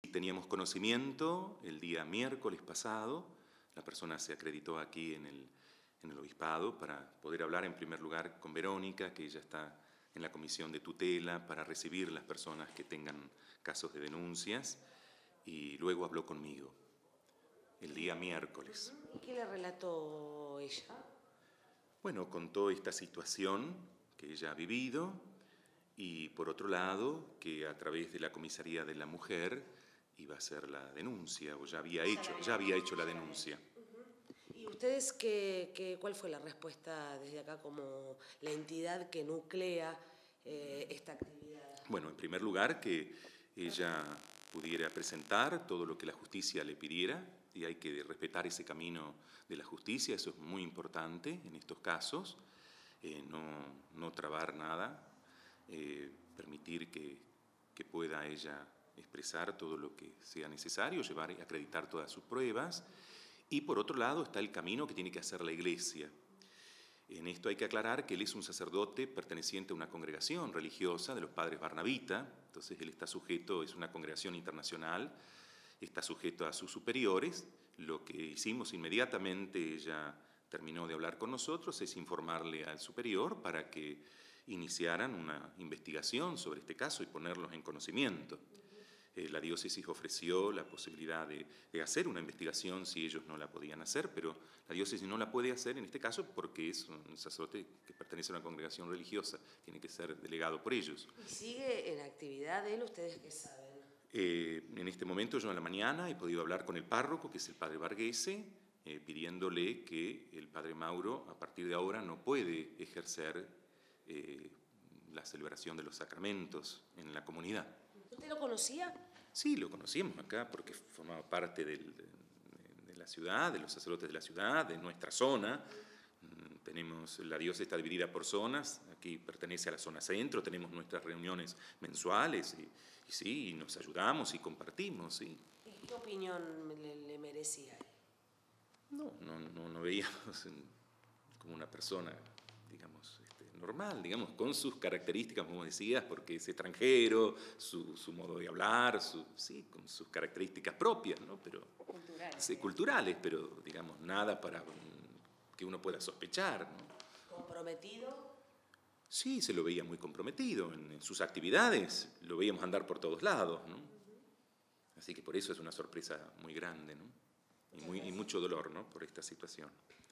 Teníamos conocimiento el día miércoles pasado, la persona se acreditó aquí en el obispado para poder hablar en primer lugar con Verónica, que ella está en la comisión de tutela para recibir las personas que tengan casos de denuncias, y luego habló conmigo el día miércoles. ¿Y qué le relató ella? Bueno, contó esta situación que ella ha vivido y por otro lado que a través de la comisaría de la mujer iba a hacer la denuncia o ya había hecho la denuncia. ¿Y ustedes cuál fue la respuesta desde acá como la entidad que nuclea esta actividad? Bueno, en primer lugar que ella pudiera presentar todo lo que la justicia le pidiera y hay que respetar ese camino de la justicia, eso es muy importante en estos casos, no trabar nada, permitir que pueda ella expresar todo lo que sea necesario, llevar y acreditar todas sus pruebas. Y por otro lado está el camino que tiene que hacer la Iglesia. En esto hay que aclarar que él es un sacerdote perteneciente a una congregación religiosa de los padres Barnabita, entonces él está sujeto, es una congregación internacional, está sujeto a sus superiores. Lo que hicimos inmediatamente, ella terminó de hablar con nosotros, es informarle al superior para que iniciaran una investigación sobre este caso y ponerlos en conocimiento. La diócesis ofreció la posibilidad de hacer una investigación si ellos no la podían hacer, pero la diócesis no la puede hacer en este caso porque es un sacerdote que pertenece a una congregación religiosa, tiene que ser delegado por ellos. ¿Y sigue en actividad él? ¿Ustedes qué saben? En este momento yo en la mañana he podido hablar con el párroco, que es el padre Varghese, pidiéndole que el padre Mauro a partir de ahora no puede ejercer la celebración de los sacramentos en la comunidad. ¿Usted lo conocía? Sí, lo conocíamos acá porque formaba parte de la ciudad, de los sacerdotes de la ciudad, de nuestra zona. La diócesis está dividida por zonas, aquí pertenece a la zona centro, tenemos nuestras reuniones mensuales y sí, nos ayudamos y compartimos. ¿Sí? ¿Y qué opinión le merecía él? No veíamos como una persona, digamos, normal, digamos, con sus características, como decías, porque es extranjero, su modo de hablar, sí, con sus características propias, ¿no? Pero, culturales. Sí, culturales, pero, digamos, nada para que uno pueda sospechar, ¿no? ¿Comprometido? Sí, se lo veía muy comprometido en sus actividades, lo veíamos andar por todos lados, ¿no? Así que por eso es una sorpresa muy grande, ¿no? Y mucho dolor, ¿no? Por esta situación.